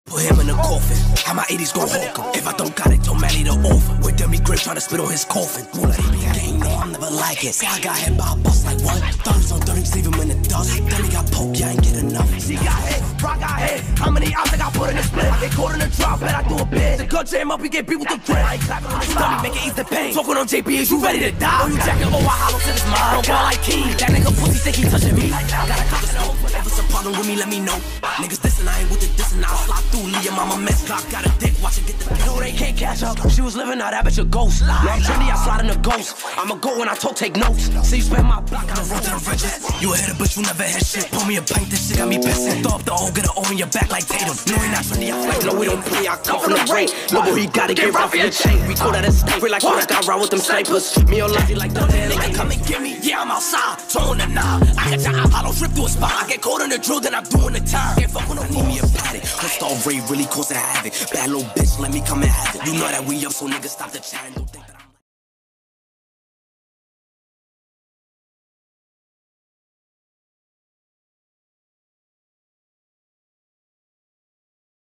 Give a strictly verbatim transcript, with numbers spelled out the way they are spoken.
Put him in a coffin. How my eighties gon' hawk him. If I don't got it, don't Manny the orphan. With Demi Gray trying to spit on his coffin. Rule he be gang, no, I'm never like it. Say I got hit by a bus like what? Thumbs on thirties, leave him in the dust. Then he got poked, yeah, I ain't get enough. She got hit, Brock got hit. How many outs I got put in the split? They caught in the drop, bet I do a bit. The gun jam up, we get beat with the grip. I ain't clapping on the stomach, make it ease the pain. Talking on J P, is you ready to die? Oh, you jacking, oh, I hollow to this mind. Don't ball like King. That nigga pussy think he touching me. Gotta cut this out. If it's a problem with me, let me know. Niggas dissing, I ain't with the dissing. I'll slide through, leave your mama mess. Clock got a dick, watch it get the dick. No, they can't catch up. She was living out that bitch a ghost. Now I'm trendy, I slide in the ghost. I'ma go when I talk, take notes. See you spend my block on the road to the riches. You a hitter, but you never had shit. Pull me a pint, this shit got me pissing. Throw up the hole, get an O in your back like Tatum. No, he not trendy, I flex. No, we don't play, I come from the rain. No, boy, he gotta get rough in the chain. We call that a sniper, like when I got round with them snipers. Me on life, like the dead. Nigga, come and get me. Yeah, I'm outside, throwing the knob. I got die, I don't rip through a spot. I get caught in the drill, then I'm doing the time. Can't fuck with no need me a paddock. Crystal Ray really causing havoc. Bad little bitch, let me come and have it. You know that we up, so niggas stop the chatting.